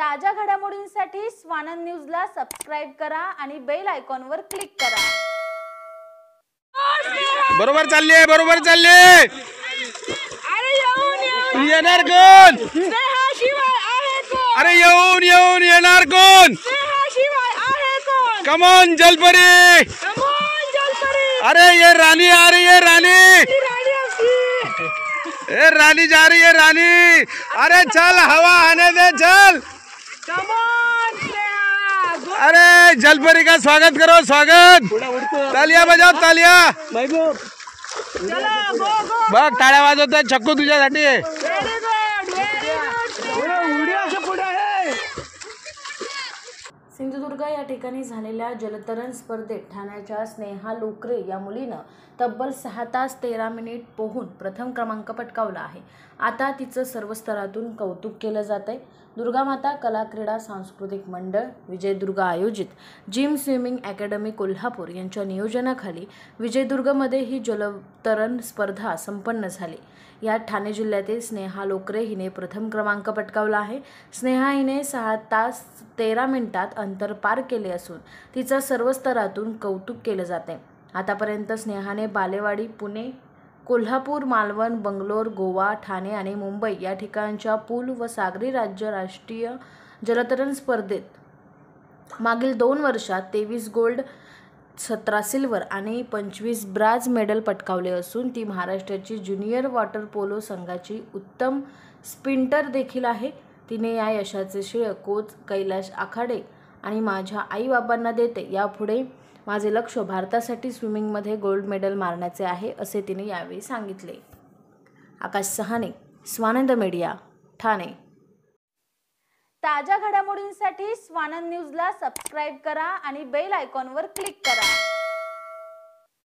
ताज्या घडामोडींसाठी स्वानंद न्यूजला सबस्क्राइब करा आणि बेल आयकॉनवर क्लिक करा। बरोबर चालले येणार कोण? अरे येऊन येणार कोण? कम ऑन जलपरी, अरे ये रानी आ रही है, रानी जा रही है रानी। अरे चल हवा आने दे, चल। अरे जलपरी का स्वागत करो, स्वागत। तालिया बजाव, तालिया बघ, टाळ्या वाजवतात छक्कू तुझ्यासाठी। सिंधुदुर्ग या ठिकाणी झालेल्या जलतरण स्पर्धेत ठाण्याच्या स्नेहा लोकरे या मुलीनं तब्बल 6 तास 13 मिनिट पोहून प्रथम क्रमांक पटकावला आहे। आता तिचं सर्व स्तरातून कौतुक केलं जातंय। दुर्गामाता कला क्रीडा सांस्कृतिक मंडळ, विजयदुर्ग आयोजित जिम स्विमिंग अकॅडमी कोल्हापूर यांच्या नियोजनाखाली विजयदुर्गमध्ये ही जलतरण स्पर्धा संपन्न झाली। यात ठाणे जिल्ह्यातील स्नेहा लोकरे हिने प्रथम क्रमांक पटकावला आहे। स्नेहा हिने 6 तास 13 मिनिटात अंतर पार केले असून तिचं सर्व स्तरातून कौतुक केलं जाते। आतापर्यंत स्नेहाने बालेवाडी, पुणे, कोल्हापूर, मालवण, बंगलोर, गोवा, ठाणे आणि मुंबई या ठिकाणच्या पूल व सागरी राज्य राष्ट्रीय जलतरण स्पर्धेत मागील 2 वर्षात 23 गोल्ड, 17 सिल्वर आणि 25 ब्राझ मेडल पटकावले असून ती महाराष्ट्राची ज्युनियर वॉटर पोलो संघाची उत्तम स्प्रिंटर देखील आहे। तिने या यशाचे श्रेय कोच कैलाश आखाडे आणि माझ्या आई-बाबांना देते। यापुढे माझे लक्ष भारतासाठी स्विमिंगमध्ये गोल्ड मेडल मारण्याचे आहे, असे तिने यावेळी सांगितले। आकाश सहाने, स्वानंद मीडिया, ठाणे। ताज्या घडामोडींसाठी स्वानंद न्यूजला सबस्क्राइब करा आणि बेल आयकॉनवर क्लिक करा।